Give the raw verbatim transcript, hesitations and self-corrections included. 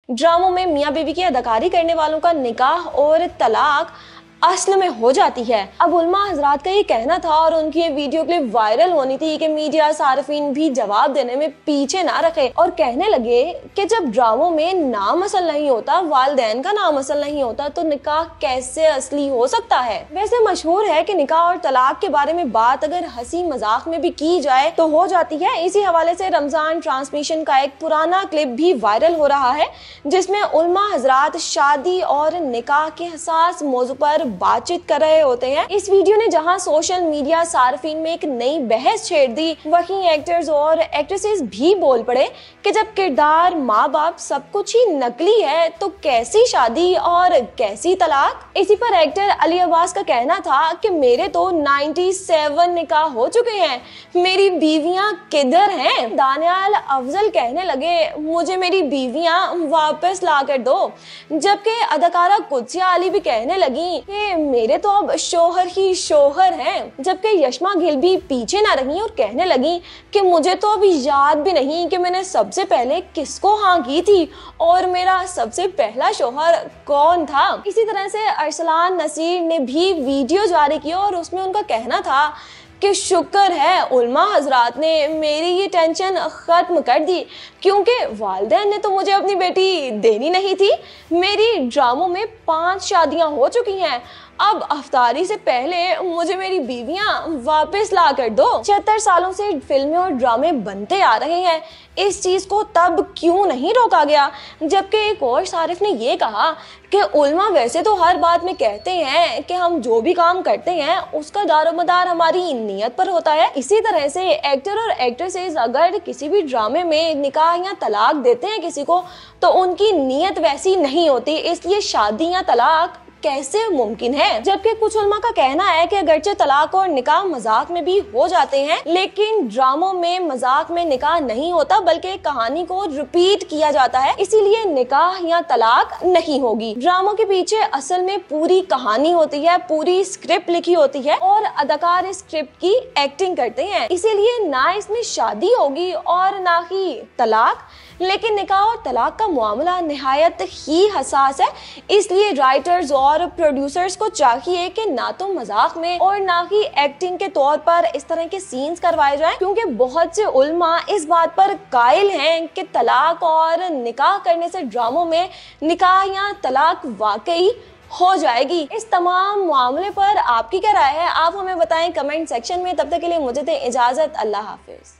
ड्रामों में मियाँ बीवी की अदाकारी करने वालों का निकाह और तलाक असल में हो जाती है। अब उलमा हजरात का ये कहना था और उनकी ये वीडियो क्लिप वायरल होनी थी कि मीडिया सार्फिन भी जवाब देने में पीछे ना रखे और कहने लगे कि जब ड्रामों में नाम असल नहीं होता, वालिदैन का नाम असल नहीं होता, तो निकाह कैसे असली हो सकता है। वैसे मशहूर है कि निकाह और तलाक के बारे में बात अगर हंसी मजाक में भी की जाए तो हो जाती है। इसी हवाले से रमजान ट्रांसमिशन का एक पुराना क्लिप भी वायरल हो रहा है जिसमें उलमा हजरात शादी और निकाह के हसास मौजू पर बातचीत कर रहे होते हैं। इस वीडियो ने जहां सोशल मीडिया सार्फिन में एक नई बहस छेड़ दी, वहीं एक्टर्स और एक्ट्रेसेस भी बोल पड़े कि जब किरदार, माँ बाप सब कुछ ही नकली है तो कैसी शादी और कैसी तलाक। इसी पर एक्टर अली अब्बास का कहना था कि मेरे तो सत्तानवे निकाह हो चुके हैं, मेरी बीवियां किधर हैं। दानियाल अफजल कहने लगे मुझे मेरी बीवियां वापस ला कर दो, जबकि अदाकारा कुदसिया अली भी कहने लगी कि मेरे तो अब शोहर ही शोहर हैं। जबकि यशमा गिल भी पीछे ना रही और कहने लगी कि मुझे तो अभी याद भी नहीं कि मैंने सबसे पहले किसको हाँ की थी और मेरा सबसे पहला शोहर कौन था। इसी तरह से अरसलान नसीर ने भी वीडियो जारी की और उसमें उनका कहना था कि शुक्र है उलमा हजरात ने मेरी ये टेंशन ख़त्म कर दी, क्योंकि वालिदैन ने तो मुझे अपनी बेटी देनी नहीं थी। मेरी ड्रामों में पांच शादियां हो चुकी हैं, अब अफ्तारी से पहले मुझे मेरी बीवियां वापस ला कर दो। छिहत्तर सालों से फिल्में और ड्रामे बनते आ रहे हैं, इस चीज़ को तब क्यों नहीं रोका गया। जबकि एक और सारिफ ने ये कहा कि उलमा वैसे तो हर बात में कहते हैं कि हम जो भी काम करते हैं उसका दारोमदार हमारी नीयत पर होता है। इसी तरह से एक्टर और एक्ट्रेसेस अगर किसी भी ड्रामे में निकाह या तलाक देते हैं किसी को तो उनकी नीयत वैसी नहीं होती, इसलिए शादी या तलाक कैसे मुमकिन है। जबकि कुछ उलमा का कहना है कि अगरचे तलाक और निकाह मजाक में भी हो जाते हैं, लेकिन ड्रामों में मजाक में निकाह नहीं होता बल्कि कहानी को रिपीट किया जाता है, इसीलिए निकाह या तलाक नहीं होगी। ड्रामों के पीछे असल में पूरी कहानी होती है, पूरी स्क्रिप्ट लिखी होती है और अदाकार इस स्क्रिप्ट की एक्टिंग करते हैं, इसीलिए ना इसमें शादी होगी और ना ही तलाक। लेकिन निकाह और तलाक का मामला निहायत ही हसास है, इसलिए राइटर्स और प्रोड्यूसर्स को चाहिए कि ना तो मजाक में और ना ही एक्टिंग के तौर पर इस तरह के सीन्स करवाए जाएं, क्योंकि बहुत से उलमा इस बात पर कायल हैं कि तलाक और निकाह करने से ड्रामों में निकाह या तलाक वाकई हो जाएगी। इस तमाम मामले पर आपकी क्या राय है, आप हमें बताएं कमेंट सेक्शन में। तब तक के लिए मुझे दे इजाजत, अल्लाह हाफिज।